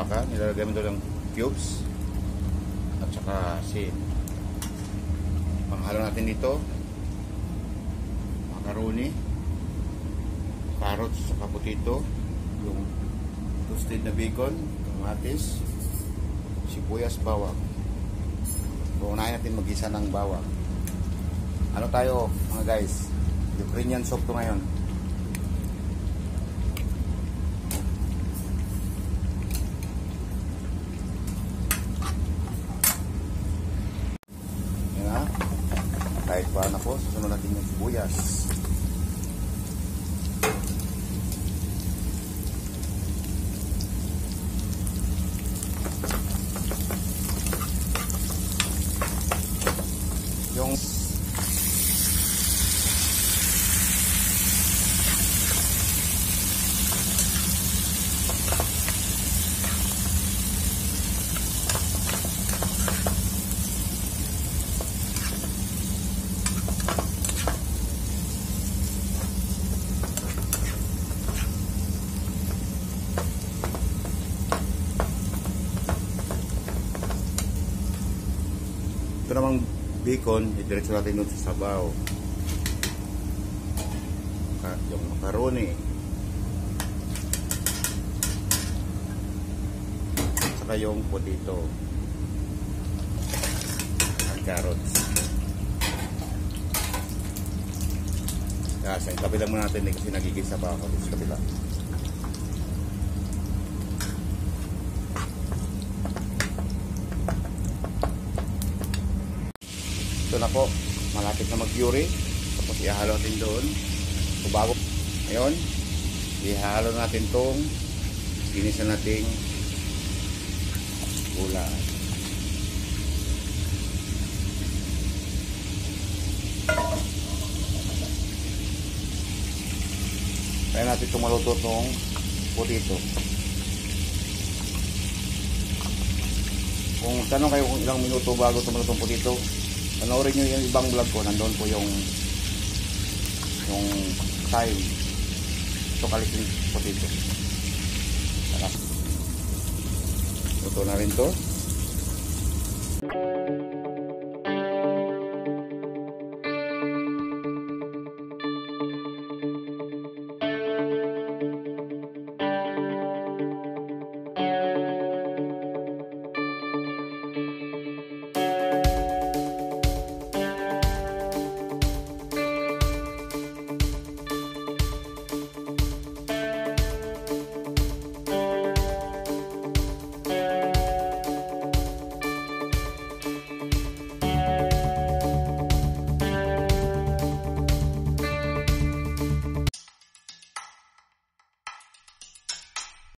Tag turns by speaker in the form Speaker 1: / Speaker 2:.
Speaker 1: baka. Nilalagay mo doon ng cubes at saka asin. Panghalo natin dito macaroni, carrots, saka potato, yung toasted na bacon, kamatis, sibuyas, bawang. Unahin natin mag-isa ng bawang. Ano tayo mga guys? Ukrainian soup to ngayon. Yan na. Kahit pa na po, susunod natin yung sibuyas. Yung ito namang bacon, idiretso natin doon sa sabaw. Yung macaroni. Saka yung potato. At carrots. Kasi yung kabila muna natin kasi nagigisa pa ako sa kabila. Ito na po, malapit na mag-puree. Tapos ihalo natin doon. So bago, ngayon, ihalo natin tong ginisan nating gulay. Kaya natin itong maluto itong potato. Kung tanong kayo kung ilang minuto bago tumaluto itong potato, panoorin nyo yung ibang vlog ko, nandun po yung time. Ito kalitin potato. Luto na rin to.